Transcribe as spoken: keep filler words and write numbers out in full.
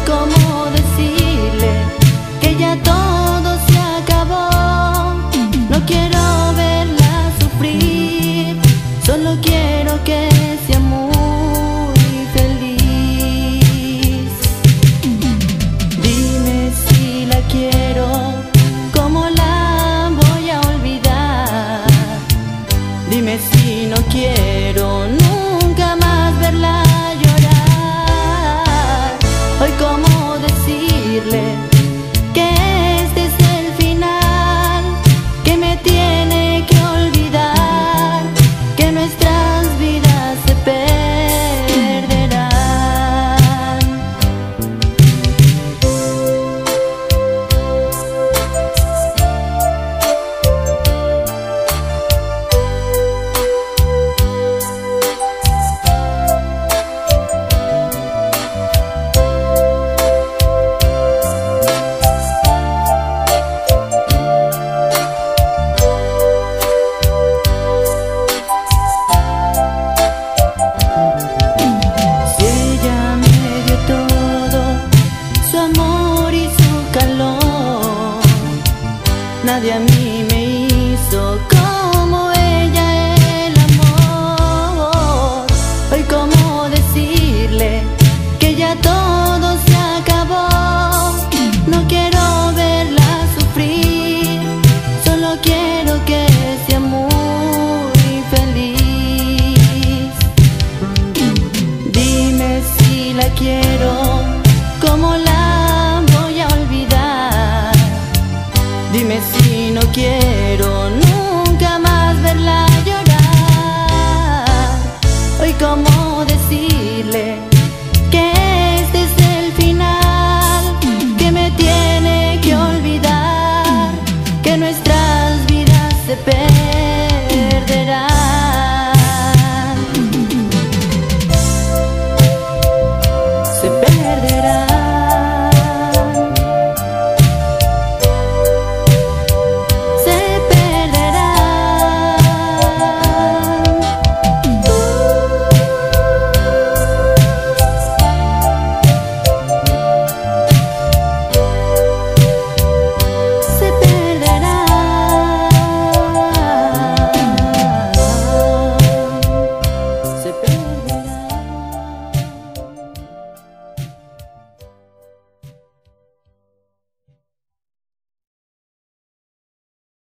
cómo decirle que ya todo se acabó. No quiero verla sufrir, solo quiero que sea muy feliz. Dime si la quiero, ¿cómo la voy a olvidar? Dime si no quiero nunca más verla llorar. Hoy cómo decirle que este es el final, que me tiene que olvidar, que nuestras vidas se perderán. Nadie a mí